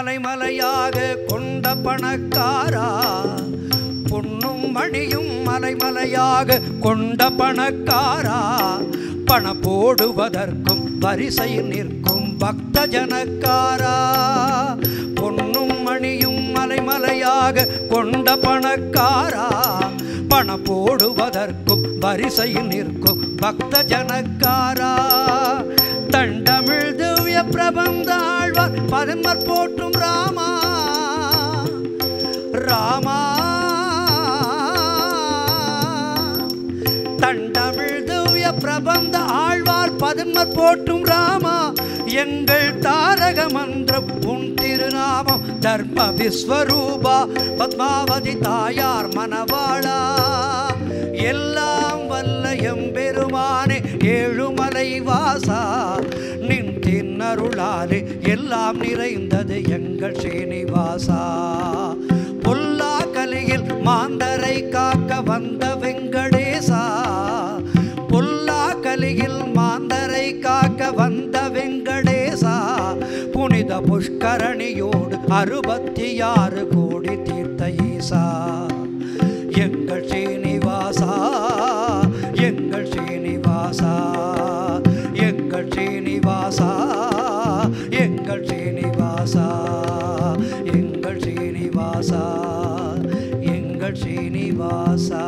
மலைமலையாக கொண்ட பணக்காரா, பொன்னும் மணியும் மலைமலையாக கொண்ட பணக்காரா, பண போடுவதற்கும் வரிசையில் நிற்கும் பக்த ஜனக்காரா. பொன்னும் மணியும் மலைமலையாக கொண்ட பணக்காரா, பண போடுவதற்கும் வரிசையில் நிற்கும் பக்த ஜனக்காரா. தண்டமிழ் திவ்ய பிரபந்த ஆழ்வார் பதன்மர் போற்றும் ராமா ராமா. தண்டமிழ் திவ்ய பிரபந்த ஆழ்வார் பதன்மர் போற்றும் ராமா, எங்கள் தாரக மந்திரம் உன் திருநாமம் தர்ம விஸ்வரூபா பத்மாவதி தாயார் மணவாளா. எல்லாம் வல்ல எம்பெருமானே ஏழுமலை வாசா, நின் தின்னருளாலே எல்லாம் நிறைந்தது எங்கள் ஸ்ரீனிவாசா. பொல்லா கலியில் மாந்தரை காக்க வந்த வெங்கடேசா, பொல்லா கலியில் மாந்தரை காக்க வந்த வெங்கடேசா, புனித புஷ்கரணியோடு 66 கோடி தீர்த்த ஈசா. எங்கள் ஸ்ரீனிவாசா, எங்கள் ஸ்ரீனிவாசா, எங்கள் ஸ்ரீனிவாசா, எங்கள் ஸ்ரீனிவாசா, எங்கள் ஸ்ரீனிவாசா, எங்கள் Srinivasa.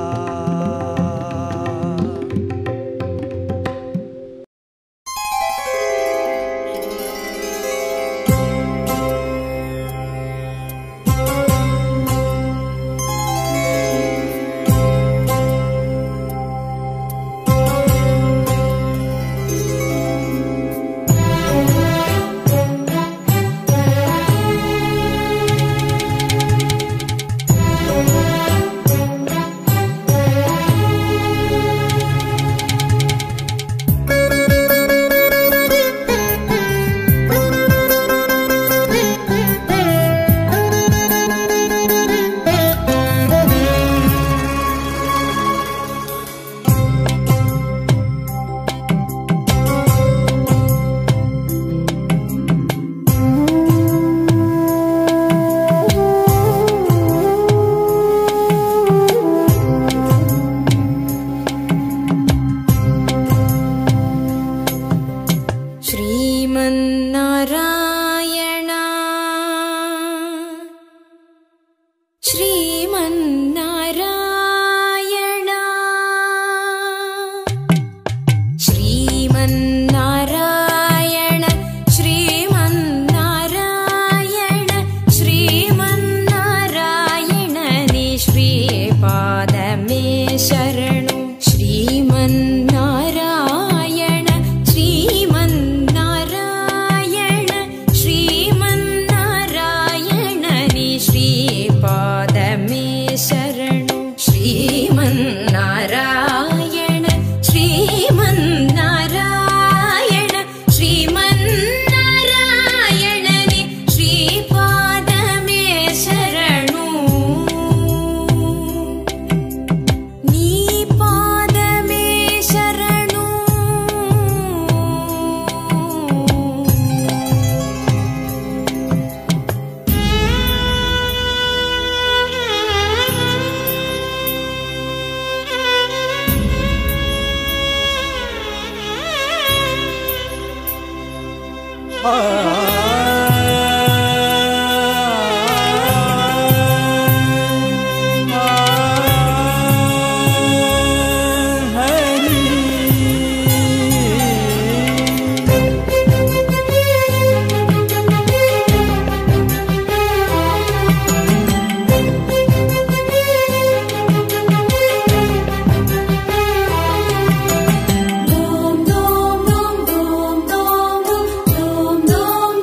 Dum dum dum dum dum dum dum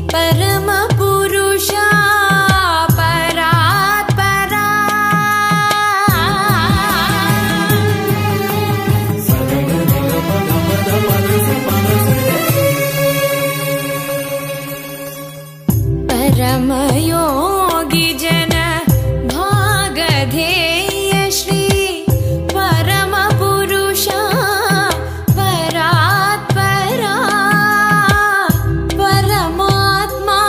परम पुरुषा परात्परा परम योगी जन भागधेय श्री परम पुरुषा परात्परा परमात्मा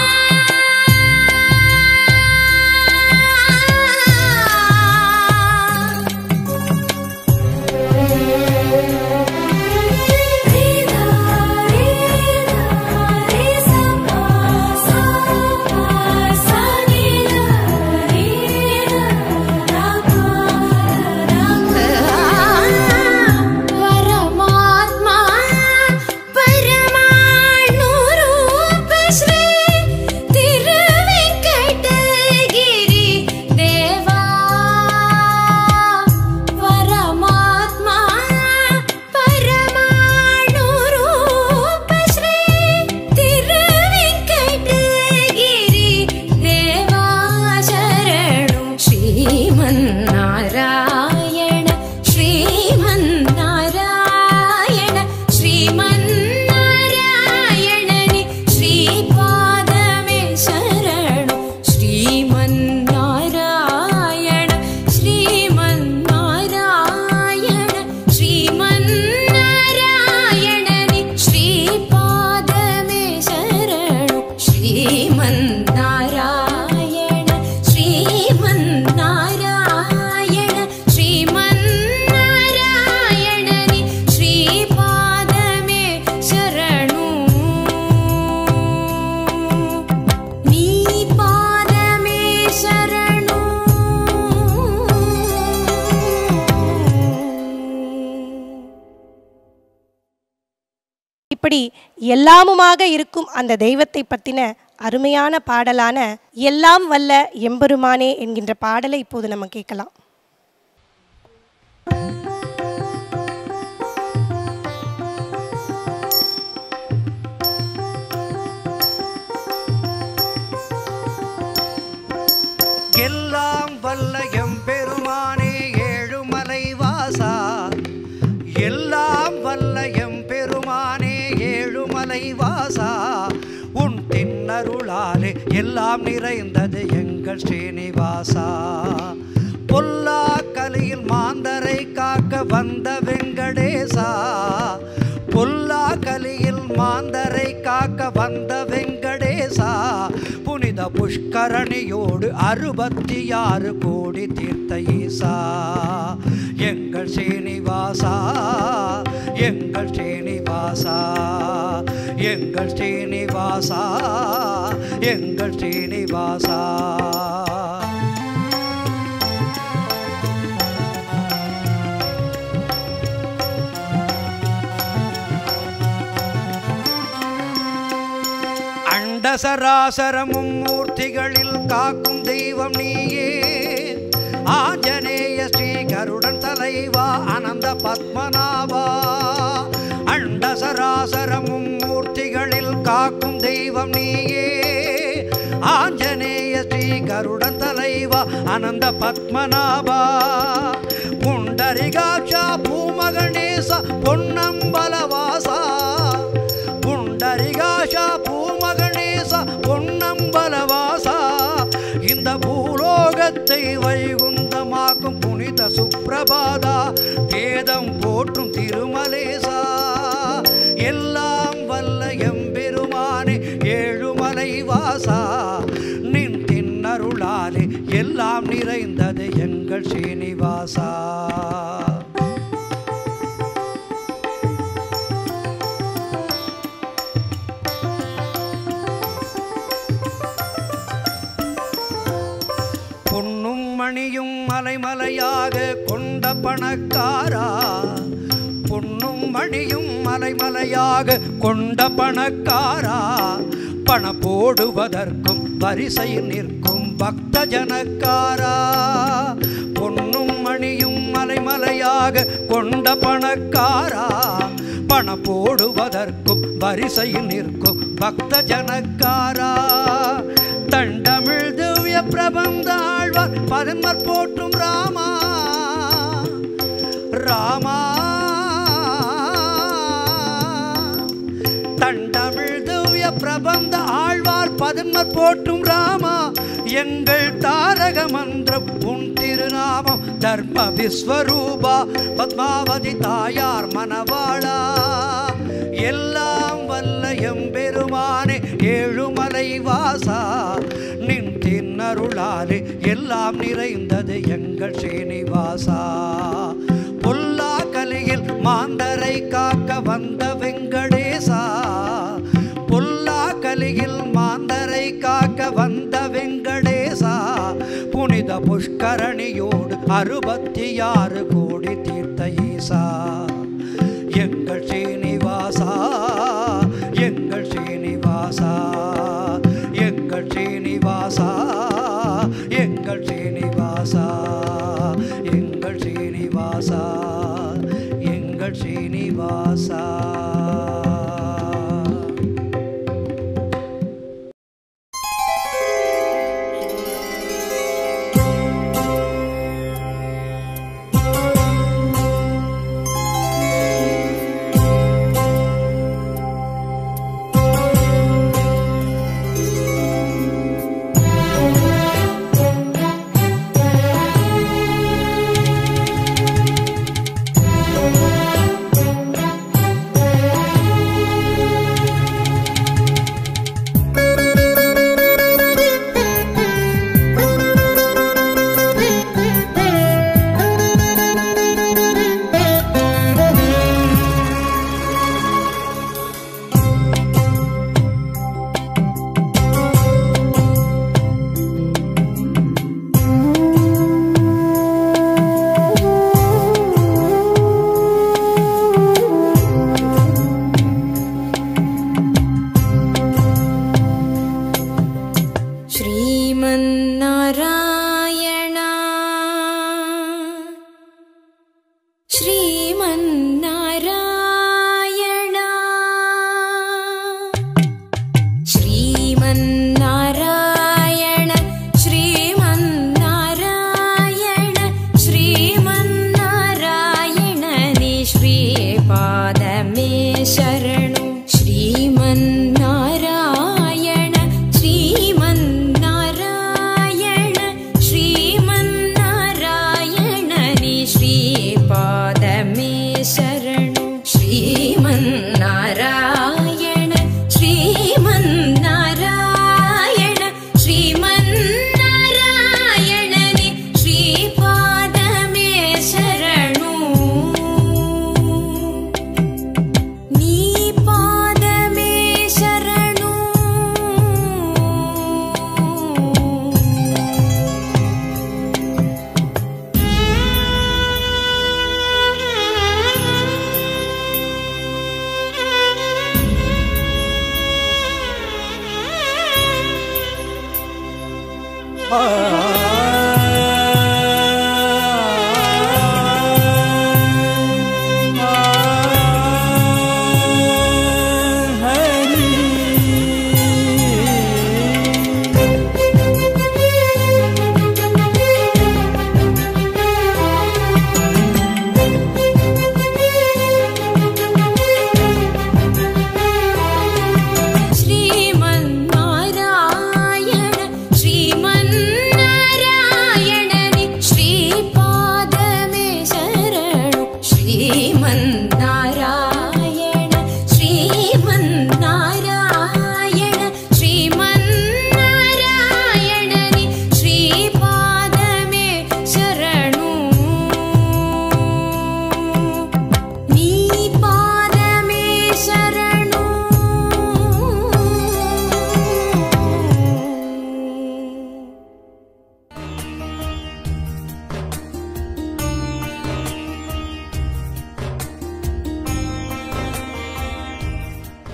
இப்படி எல்லாமுமாக இருக்கும் அந்த தெய்வத்தை பற்றின அருமையான பாடலான எல்லாம் வல்ல எம்பெருமானே என்கின்ற பாடலை இப்போது நம்ம கேட்கலாம். எல்லாம் வல்ல எம்பெருமானே ஏழுமலை வாசா, எல்லாம் வல்ல எம்பெருமானே ஏழுமலை வாசா, உன் தின்னருளாலே எல்லாம் நிறைந்தது எங்கள் ஸ்ரீனிவாசா. பொல்லா கலியில் மாந்தரை காக்க வந்த வெங்கடேசா, பொல்லா கலியில் மாந்தரை காக்க வந்த வெங்கடேசா, புனித புஷ்கரணியோடு 66 கோடி தீர்த்த ஈசா. எங்கள் ஸ்ரீனிவாசா, எங்கள் ஸ்ரீனிவாசா, எங்கள் ஸ்ரீனிவாசா, எங்கள் ஸ்ரீனிவாசா. அண்டசராசரமும் மூர்த்திகளில் காக்கும் தெய்வம் நீயே, ஆஞ்சநேய ஸ்ரீ கருடன் தலைவா அனந்த பத்மநாபா. அண்டசராசரமும் மூர்த்திகளில் காக்கும் தெய்வம் நீயே, ஆஞ்சநேய ஸ்ரீ கருடன் தலைவா அனந்த பத்மநாபா. புண்டரிகாட்சா பூமகணேச பொன்னம்பலவாசா, புண்டரிகாட்சா பூமகணேச பொன்னம்பலவாசா. இந்த பூலோகத்தை வைகுந்தமாக்கும் புனித சுப்பிரபாதா, வேதம் போற்றும் திருமலேசா. எல்லாம் வல்ல எம்பெருமானே ஏழுமலை வாசா, நின் தின்னருளாலே எல்லாம் நிறைந்தது எங்கள் ஸ்ரீனிவாசா. பொன்னும் மணியும் மலைமலையாக கொண்ட பணக்காரா, பொன்னும் மணியும் மலைமலையாக கொண்ட பணக்காரா, பண போடுவதற்கும் வரிசையில் நிற்கும் பக்த ஜனக்காரா. பொன்னும் மணியும் மலைமலையாக கொண்ட பணக்காரா, பண போடுவதற்கும் வரிசையில் நிற்கும் பக்த ஜனக்காரா தண்டமிழ் திவ்ய பிரபந்த ஆழ்வார் பதன்மர் போற்றும் ராமா ராமா தண்டமிழ் திவ்ய பிரபந்த ஆழ்வார் பதன்மர் போற்றும் ராமா எங்கள் தாரக மந்திரம் உன் திருநாமம் தர்ம விஸ்வரூபா பத்மாவதி தாயார் மணவாளா எல்லாம் வல்ல எம்பெருமானே ஏழுமலை வாசா நின் தின்னருளாலே எல்லாம் நிறைந்தது எங்கள் ஸ்ரீனிவாசா பொல்லா கலியில் மாந்தரை காக்க வந்த வெங்கடேசா பொல்லா கலியில் மாந்தரை காக்க வந்த வெங்கடேசா புனித புஷ்கரணியோடு 66 கோடி தீர்த்த ஈசா எங்கள் ஸ்ரீனிவாசா எங்கள் ஸ்ரீனிவாசா எங்கள் ஸ்ரீனிவாசா எங்கள் ஸ்ரீனிவாசா எங்கள் ஸ்ரீனிவாசா எங்கள் ஸ்ரீனிவாசா. Ah